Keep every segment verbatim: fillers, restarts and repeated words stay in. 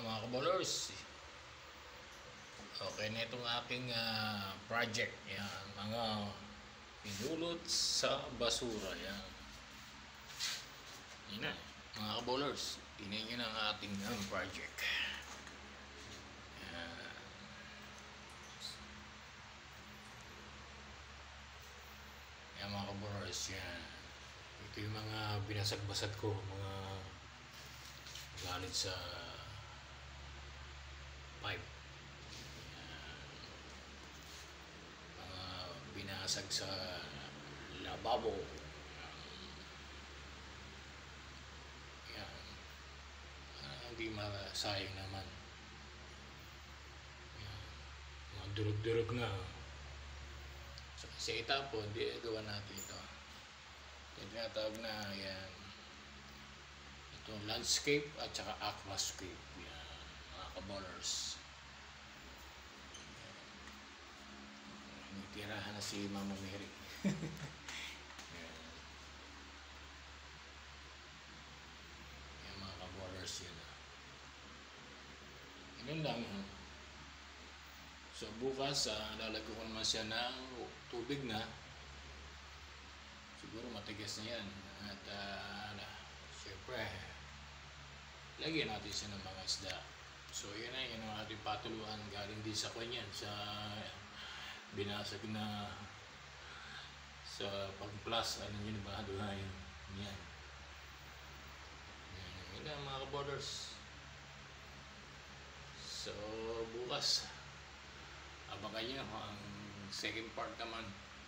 mga kabolers, okay na itong aking uh, project. Yan, mga pinulot sa basura. Yan, yan na mga kabolers, tingnan nyo na ang ating um, project. Yan, yan mga kabolers. Yan, ito yung mga binasag-basag ko, mga galit sa pipe. Yan, mga binasag sa lababo. Yan, uh, hindi masayang naman. Yan, mga durog-durog na. So, kasi itapon, di gawa natin ito. Ito tinatawag na yan, ito landscape at saka aquascape. Yan mga kabolers. Tirahan na si Mama Mary. Yan. Yan mga kabolers, yan. Ganun lang. Ha? So bukas uh, lalagyan ko naman siya ng tubig na. Siguro matigas na yan. At uh, siyempre lagyan natin siya ng mga isda. So yan na, yan ang ating patuluan. Galing din sa kanyan, sa binasag na sa pag-plus, ano yun ba, duhayin yan. Yan na mga kaborders. So bukas abangan nyo ang second part naman.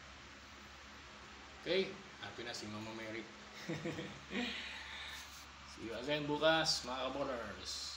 Okay, happy na si Mama Mary. See you again bukas mga kaborders.